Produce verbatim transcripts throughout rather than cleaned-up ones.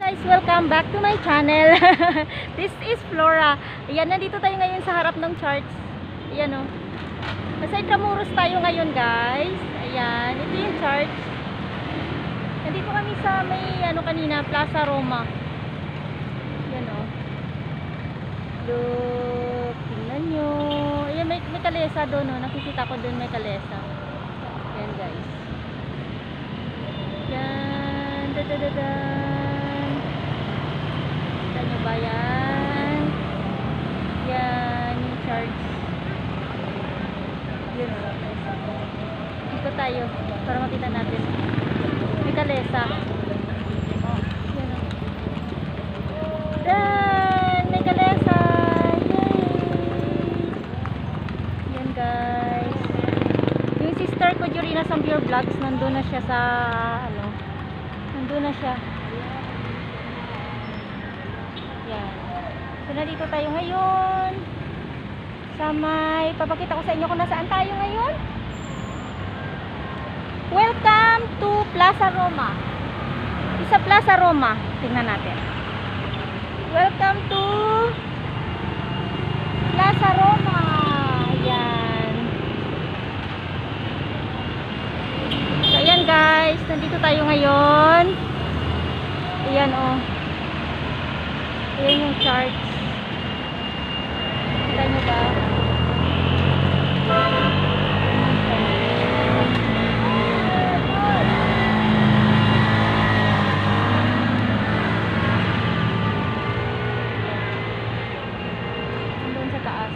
guys! Welcome back to my channel. This is Flora. Ayan, nandito tayo ngayon sa harap ng church. Ayan o. Nasa Intramuros tayo ngayon guys. Ayan, ito yung church. Nandito kami sa may ano kanina, Plaza Roma. Ayan o. Look, tingnan nyo. Ayan, may, may kalesa doon o. Nakikita ko doon may kalesa. Ayan guys. Ayan, dadadadan. Kita nyo ba yan? Yan, yung church. Yun. Dito tayo, para makita natin. May kalesa. Yan o. Dan! May kalesa! Yay! Yan guys. Yung sister ko, Jurina Sampier Vlogs, nandun na siya sa, ano, nandun na siya. Yan. So, nandito tayo ngayon. Sa may, papakita ko sa inyo kung nasaan tayo ngayon. Welcome to Plaza Roma. Isa Plaza Roma. Tingnan natin. Welcome to Plaza Roma. Yan. So, ayan guys. Nandito tayo ngayon. Ayan o. Oh. Ayan yung church. Kita nyo ba? Nandun sa taas.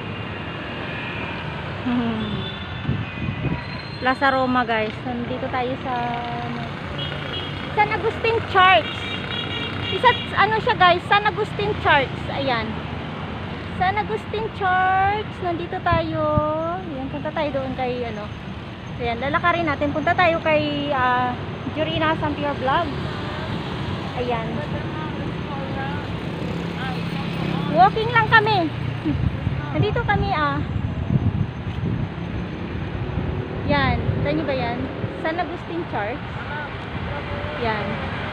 Plaza Roma guys. Nandito tayo sa San Agustin Church. Isa, ano siya guys, San Agustin Church. Ayan. San Agustin Church. Nandito tayo. Ayan, punta tayo doon kay, ano. Ayan, lalakarin natin. Punta tayo kay uh, Jurina Sampier Vlog. Ayan. Walking lang kami. Nandito kami ah. Yan. Tayo ba yan? San Agustin Church. Yan.